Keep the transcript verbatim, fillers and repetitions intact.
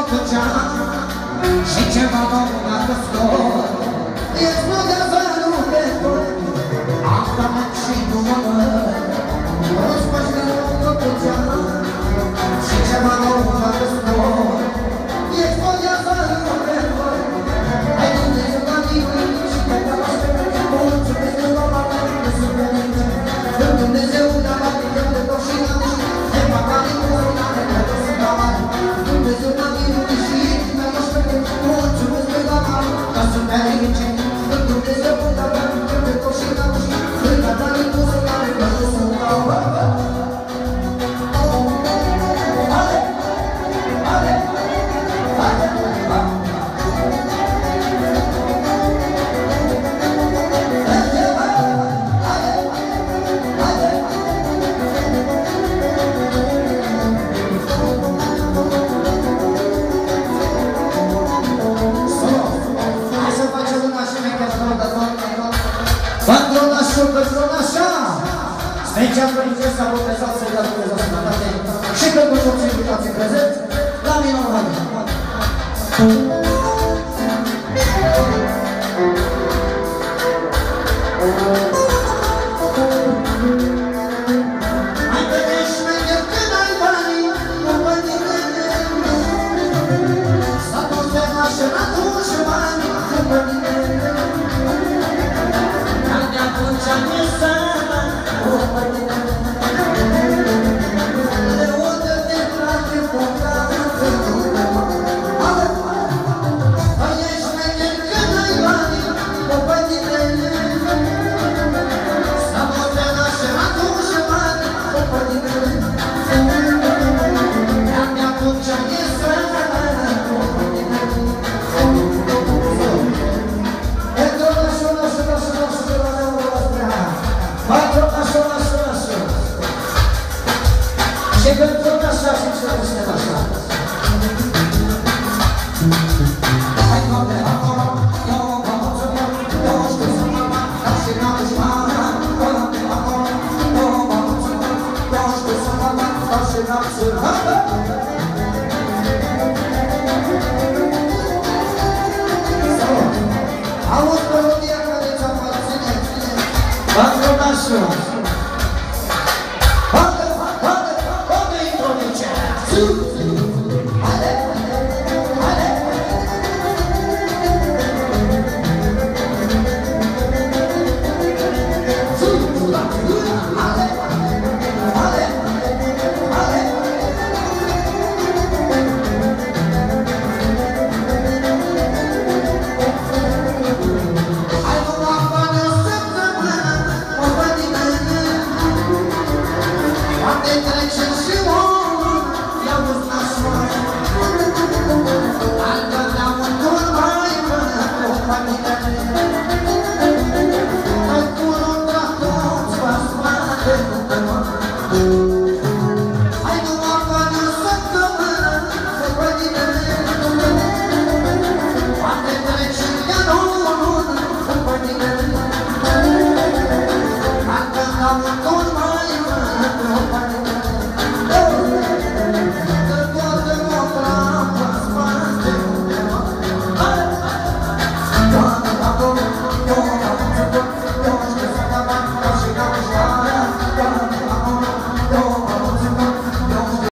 făcea și ceva m-a dat scor. Explodează lume tot, asta mă și nu mă măr. Roși pășcă mă făcea și ceva m-a dat scor. Explodează lume tot, ai Dumnezeu la mine și pe care mulțumesc că m-a luat de suferință. Dumnezeu la mine de tot și la mine, e păcare cu una de tot și la mine. Dumnezeu la mine și mă aștept, mulțumesc că m-a luat ca să merge. Dumnezeu la mine de tot și la mine, e păcare cu una de tot și la mine. Ale, ale, ale, Special prințesa botezat să-i dea Dumnezeu sănătate și pentru toți invitații prezenți la Minor. Mai vede șmecher când ai banii, nu văd nimeni. S-a dus de mașinat uși bani, nu văd nimeni. Dar de atunci am iesă Auzi melodia care ți-aparține, patronașul.